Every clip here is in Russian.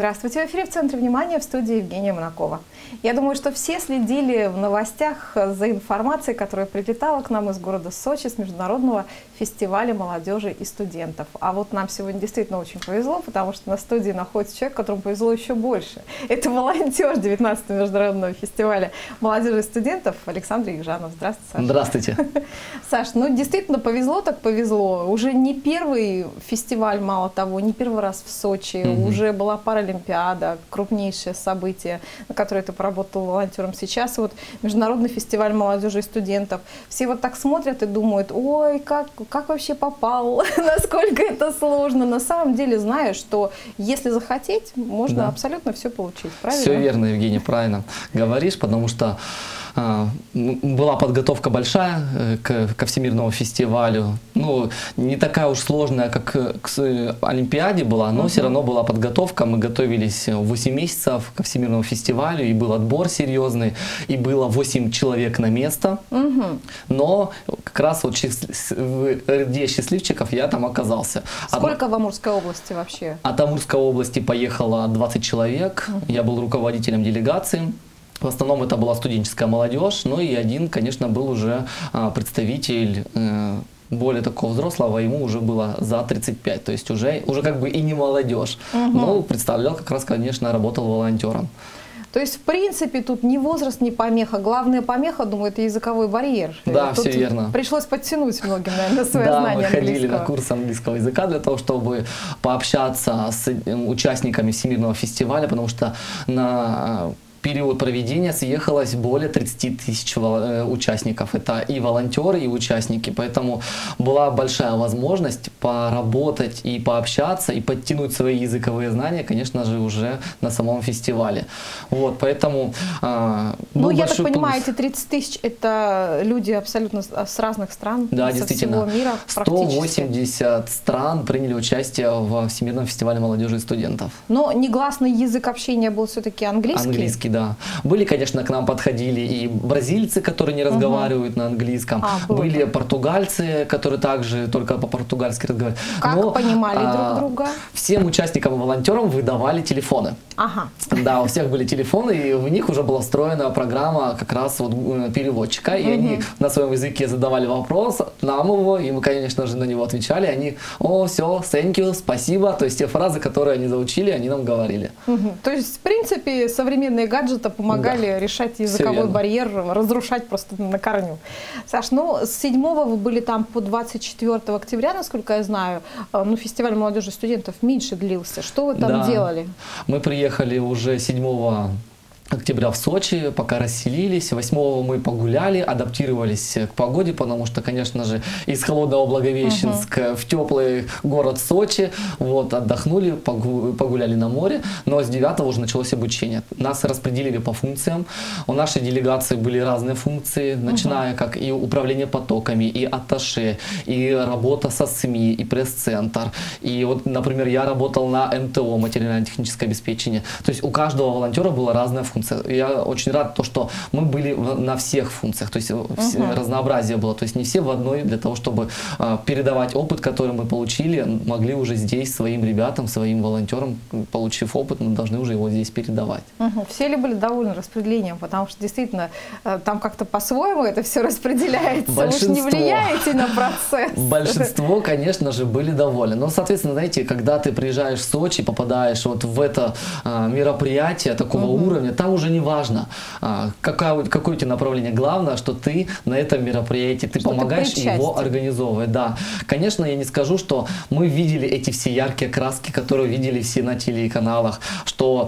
Здравствуйте, в эфире «В центре внимания», в студии Евгения Монакова. Я думаю, что все следили в новостях за информацией, которая прилетала к нам из города Сочи с международного фестиваля молодежи и студентов. А вот нам сегодня действительно очень повезло, потому что на студии находится человек, которому повезло еще больше. Это волонтер 19-го международного фестиваля молодежи и студентов Александр Егжанов. Здравствуйте, Саша. Здравствуйте. Саш, ну действительно повезло, так повезло. Уже не первый фестиваль, мало того, не первый раз в Сочи. Уже была Паралимпиада, крупнейшее событие, на которое ты поработал волонтером. Сейчас вот международный фестиваль молодежи и студентов. Все вот так смотрят и думают: ой, как вообще попал, насколько это сложно. На самом деле знаю, что если захотеть, можно абсолютно все получить. Правильно? Все верно, Евгения, правильно говоришь, потому что была подготовка большая ко Всемирному фестивалю. Ну, не такая уж сложная, как к Олимпиаде была, но все равно была подготовка. Мы готовились 8 месяцев ко Всемирному фестивалю, и был отбор серьезный, и было 8 человек на место. Но как раз вот в ряде счастливчиков я там оказался. Сколько в Амурской области вообще? От Амурской области поехало 20 человек. Я был руководителем делегации. В основном это была студенческая молодежь, ну и один, конечно, был уже представитель более такого взрослого, ему уже было за 35, то есть уже как бы и не молодежь, но представлял как раз, конечно, работал волонтером. То есть, в принципе, тут ни возраст, ни помеха. Главная помеха, думаю, это языковой барьер. Да, тут все верно. Пришлось подтянуть многим, наверное, свое знание английского. Да, мы ходили на курс английского языка для того, чтобы пообщаться с участниками Всемирного фестиваля, потому что на период проведения съехалось более 30 тысяч участников. Это и волонтеры, и участники. Поэтому была большая возможность поработать и пообщаться, и подтянуть свои языковые знания, конечно же, уже на самом фестивале. Вот, поэтому ну, я так понимаю, эти 30 тысяч — это люди абсолютно с разных стран, да, со всего мира практически. 180 стран приняли участие во Всемирном фестивале молодежи и студентов. Но негласный язык общения был все-таки английский? Английский, да. Были, конечно, к нам подходили и бразильцы, которые не разговаривают на английском. Были португальцы, которые также только по-португальски разговаривают. Как понимали друг друга? Всем участникам и волонтерам выдавали телефоны. Да, у всех были телефоны, и в них уже была встроена программа как раз вот переводчика. И они на своем языке задавали вопрос, нам его, и мы, конечно же, на него отвечали. Они: о, все, thank you, спасибо. То есть те фразы, которые они заучили, они нам говорили. То есть, в принципе, современные гаджеты помогали решать языковой барьер, разрушать просто на корню. Саш, ну, с 7 вы были там по 24 октября, насколько я знаю. Ну, фестиваль молодежи и студентов меньше длился. Что вы там делали? Мы приехали уже 7 октября в Сочи, пока расселились. 8-го мы погуляли, адаптировались к погоде, потому что, конечно же, из холодного Благовещенска в теплый город Сочи, вот, отдохнули, погуляли на море, но с 9-го уже началось обучение. Нас распределили по функциям. У нашей делегации были разные функции, начиная как и управление потоками, и атташе, и работа со СМИ, и пресс-центр. И вот, например, я работал на МТО, материально-техническое обеспечение. То есть у каждого волонтера была разная функция. Я очень рад, что мы были на всех функциях, то есть разнообразие было, то есть не все в одной, для того, чтобы передавать опыт, который мы получили, могли уже здесь своим ребятам, своим волонтерам, получив опыт, мы должны уже его здесь передавать. Все ли были довольны распределением, потому что действительно там как-то по-своему это все распределяется, вы же не влияете на процесс. Большинство, конечно же, были довольны, но, соответственно, знаете, когда ты приезжаешь в Сочи, попадаешь вот в это мероприятие такого уровня, там уже не важно, какое у тебя направление. Главное, что ты на этом мероприятии, ты помогаешь его организовывать. Да. Конечно, я не скажу, что мы видели эти все яркие краски, которые видели все на телеканалах, что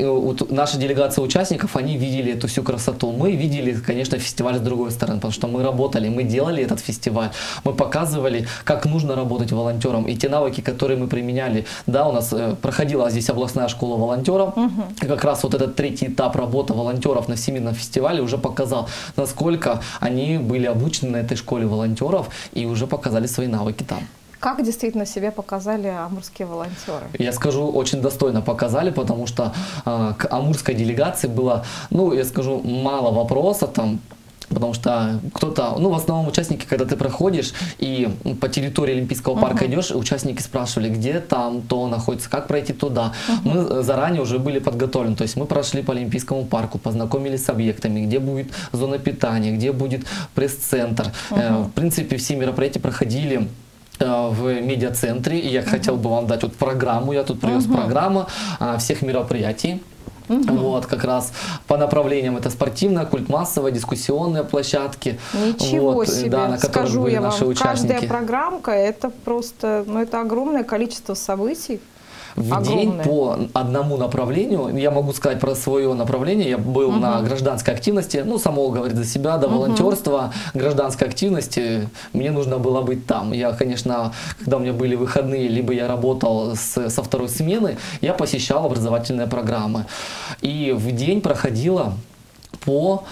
наша делегация участников, они видели эту всю красоту. Мы видели, конечно, фестиваль с другой стороны, потому что мы работали, мы делали этот фестиваль, мы показывали, как нужно работать волонтером, и те навыки, которые мы применяли. Да, у нас проходила здесь областная школа волонтеров, и как раз вот этот третий этап работы волонтеров на Всемирном фестивале уже показал, насколько они были обучены на этой школе волонтеров и уже показали свои навыки там. Как действительно себя показали амурские волонтеры? Я скажу, очень достойно показали, потому что к амурской делегации было, ну, я скажу, мало вопросов там, потому что кто-то, ну, в основном участники, когда ты проходишь и по территории Олимпийского парка идешь, участники спрашивали, где там то находится, как пройти туда. Мы заранее уже были подготовлены, то есть мы прошли по Олимпийскому парку, познакомились с объектами, где будет зона питания, где будет пресс-центр. В принципе, все мероприятия проходили в медиацентре, и я хотел бы вам дать вот программу, я тут привез программу всех мероприятий. Вот, как раз по направлениям это спортивная, культмассовая, дискуссионные площадки. Ничего вот, себе, да, на которых скажу были я наши вам, участники. каждая программка это просто, ну это огромное количество событий. В день по одному направлению, я могу сказать про свое направление, я был на гражданской активности, ну, само говорит за себя, до волонтерства, гражданской активности, мне нужно было быть там. Я, конечно, когда у меня были выходные, либо я работал со второй смены, я посещал образовательные программы. И в день проходило по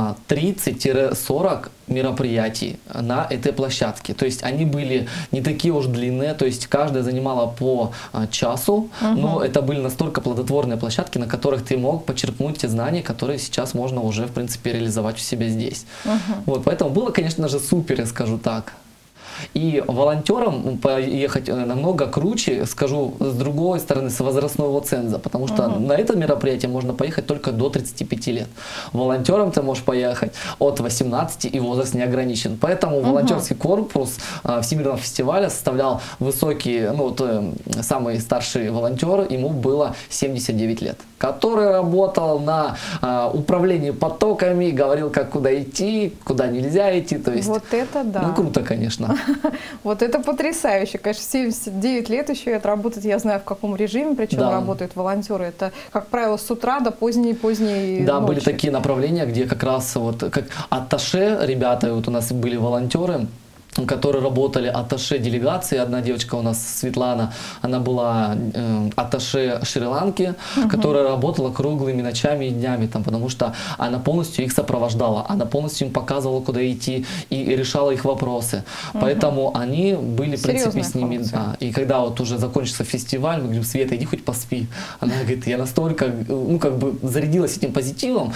30-40 мероприятий на этой площадке. То есть они были не такие уж длинные, то есть каждая занимала по часу, но это были настолько плодотворные площадки, на которых ты мог почерпнуть те знания, которые сейчас можно уже, в принципе, реализовать в себе здесь. Вот, поэтому было, конечно же, супер, я скажу так. И волонтерам поехать намного круче, скажу, с другой стороны, с возрастного ценза, потому что на это мероприятие можно поехать только до 35 лет. Волонтером ты можешь поехать от 18, и возраст не ограничен. Поэтому волонтерский корпус Всемирного фестиваля составлял высокий, ну вот самый старший волонтер, ему было 79 лет, который работал на управлении потоками, говорил, как куда идти, куда нельзя идти. То есть, вот это да. Ну круто, конечно. Вот это потрясающе. Конечно, 79 лет еще и отработать, я знаю, в каком режиме, причем работают волонтеры. Это, как правило, с утра до поздней Да, ночи. были такие направления, где как раз вот как атташе ребята, вот у нас были волонтеры, которые работали атташе делегации. Одна девочка у нас, Светлана, она была атташе Шри-Ланки, которая работала круглыми ночами и днями, там, потому что она полностью их сопровождала, она полностью им показывала, куда идти, и решала их вопросы. Поэтому они были, в принципе, с ними. Да. И когда вот уже закончился фестиваль, мы говорим: Света, иди хоть поспи. Она говорит: я настолько, ну, как бы зарядилась этим позитивом,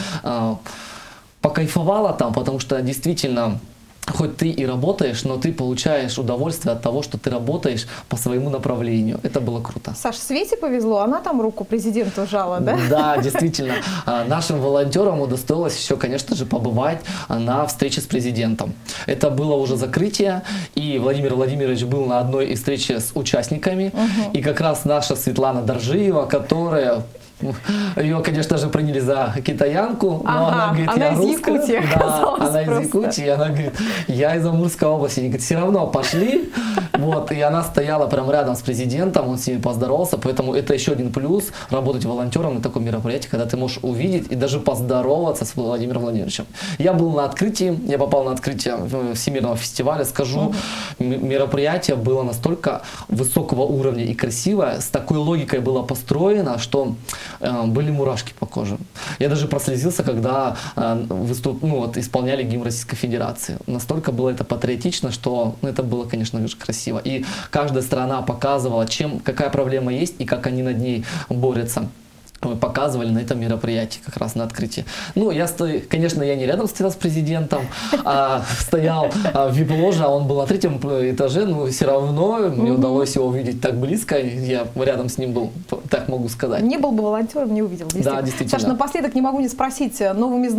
покайфовала там, потому что действительно, хоть ты и работаешь, но ты получаешь удовольствие от того, что ты работаешь по своему направлению. Это было круто. Саш, Свете повезло, она там руку президенту жала, да? Да, действительно. Нашим волонтерам удостоилось еще, конечно же, побывать на встрече с президентом. Это было уже закрытие, и Владимир Владимирович был на одной из встреч с участниками. И как раз наша Светлана Доржиева, которая... Ее, конечно же, приняли за китаянку, но она говорит: я русская. Да, она из Якутии, она говорит: я из Амурской области. Они говорят: все равно пошли. Вот, и она стояла прямо рядом с президентом, он с ними поздоровался, поэтому это еще один плюс работать волонтером на таком мероприятии, когда ты можешь увидеть и даже поздороваться с Владимиром Владимировичем. Я был на открытии, я попал на открытие Всемирного фестиваля, скажу, мероприятие было настолько высокого уровня и красивое, с такой логикой было построено, что были мурашки по коже. Я даже прослезился, когда исполняли гимн Российской Федерации. Настолько было это патриотично, что это было, конечно же, красиво. И каждая страна показывала, какая проблема есть и как они над ней борются. Мы показывали на этом мероприятии, как раз на открытии. Ну, конечно, я не рядом стоял с президентом, а стоял в вип-ложе, а он был на 3-м этаже, но все равно мне удалось его увидеть так близко, я рядом с ним был, так могу сказать. Не был бы волонтером, не увидел. Да, действительно. Саша, напоследок не могу не спросить, новые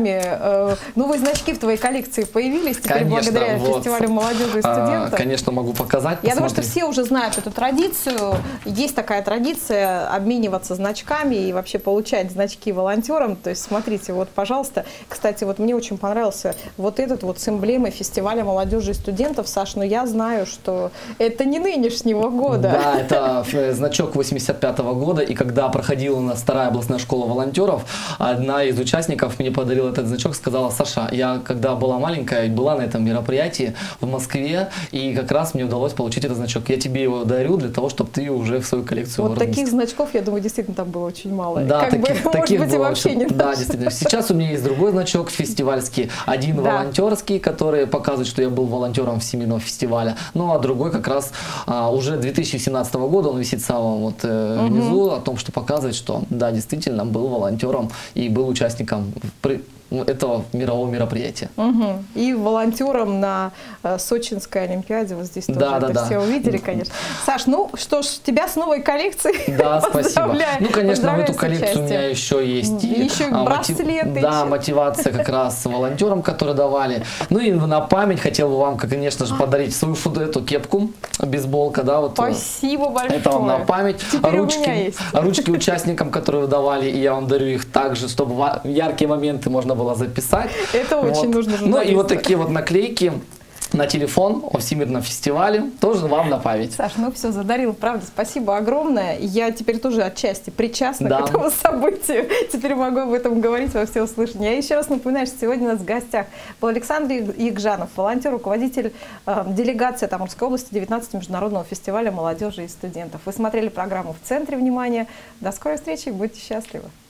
значки в твоей коллекции появились теперь, конечно, благодаря фестивалю молодежи и студентов? Конечно, могу показать. Я думаю, что все уже знают эту традицию. Есть такая традиция обмениваться значками и вообще получать значки волонтерам. То есть смотрите, вот, пожалуйста. Кстати, вот мне очень понравился вот этот вот с эмблемой фестиваля молодежи и студентов, Саш, но я знаю, что это не нынешнего года. Да, это значок 85-го года, и когда проходила у нас 2-я областная школа волонтеров, одна из участников мне подарила этот значок, сказала: Саша, я когда была маленькая, была на этом мероприятии в Москве, и как раз мне удалось получить этот значок. Я тебе его дарю для того, чтобы ты уже в свою коллекцию вот таких значков, я думаю, действительно там было очень мало. Да, таких было вообще не. Да, действительно. Сейчас у меня есть другой значок фестивальский, один волонтерский, который показывает, что я был волонтером Всемирного фестиваля, ну а другой как раз уже 2017 года, он висит самым внизу, о том, что показывает, что да, действительно был волонтером и был участником этого мирового мероприятия. Угу. И волонтером на Сочинской Олимпиаде, вот здесь тоже это все увидели, конечно. Саш, ну что ж, тебя с новой коллекцией. Да, спасибо. Ну, конечно, в эту коллекцию у меня еще есть и браслеты. Да, мотивация как раз волонтерам, которые давали. Ну и на память хотел бы вам, конечно же, подарить свою эту кепку, бейсболка, да, вот. Спасибо большое. Это вам на память. Теперь у меня есть. Ручки участникам, которые вы давали, и я вам дарю их также, чтобы яркие моменты можно было записать. Это очень нужно. Ну и вот такие вот наклейки на телефон о Всемирном фестивале тоже вам на память. Саш, ну все, задарил, правда, спасибо огромное. Я теперь тоже отчасти причастна к этому событию. Теперь могу об этом говорить во всеуслышание. Я еще раз напоминаю, что сегодня у нас в гостях был Александр Ягжанов, волонтер, руководитель делегации от Амурской области 19-го международного фестиваля молодежи и студентов. Вы смотрели программу «В центре внимания». До скорой встречи, будьте счастливы.